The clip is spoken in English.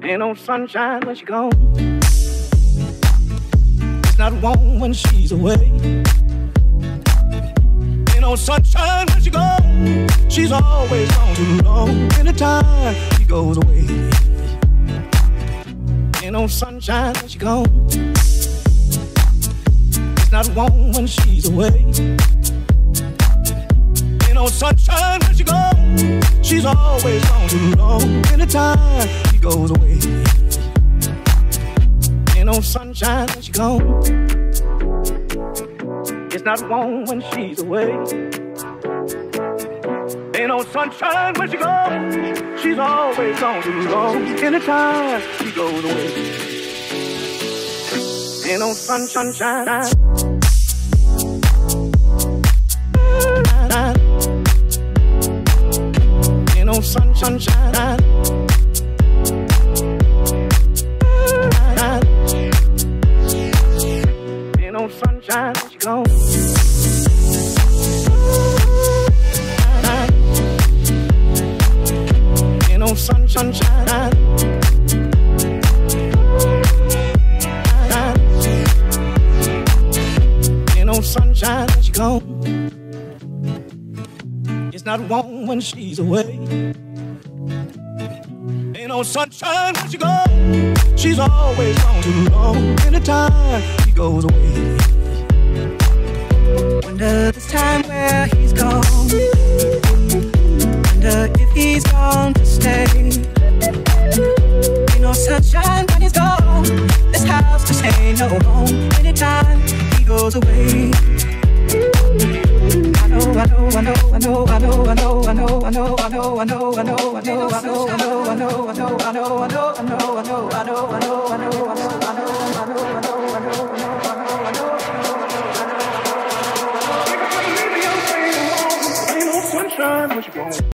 Ain't no sunshine when she gone. It's not warm when she's away. Ain't no sunshine when she gone. She's always gone too long. Anytime she goes away. Ain't no sunshine when she gone. It's not warm when she's away. Ain't no sunshine when she gone. She's always gone too long. Anytime she goes away. Ain't no sunshine when she gone. It's not warm when she's away. Ain't no sunshine when she gone. She's always gone too long. Anytime she goes away. Ain't no sunshine. Ain't no sunshine. Ain't no sunshine when she gone. Ain't no sunshine. Ain't no sunshine when she gone. It's not warm when she's away. Ain't no sunshine when she gone. She's always gone too long. Anytime she goes away. Wonder this time where he's gone. Wonder if he's gone to stay. Ain't no sunshine when he's gone. This house just ain't no home. Anytime he goes away. I know. Sunshine when she gone.